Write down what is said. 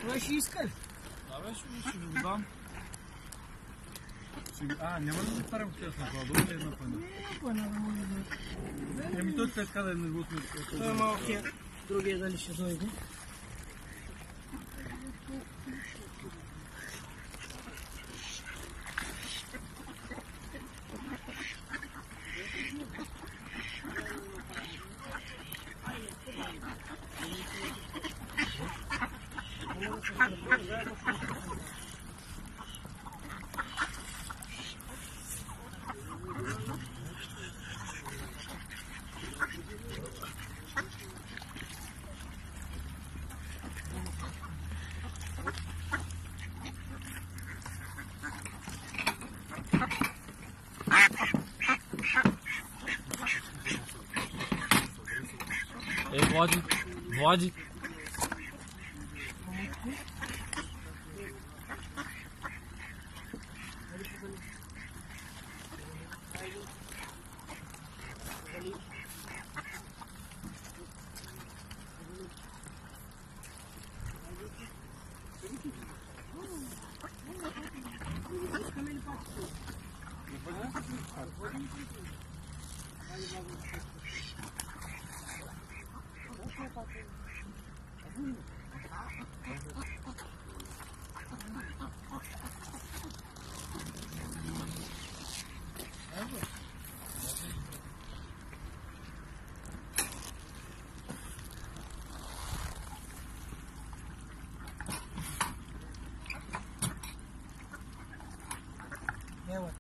Това ще иска ли? Да, бе, ще го дам. Няма да се парам къс на това, добре ли една пъна? Не, пъна да може да... Еми той така да е неготно. Той е малкия, другия дали ще дойде. Влади,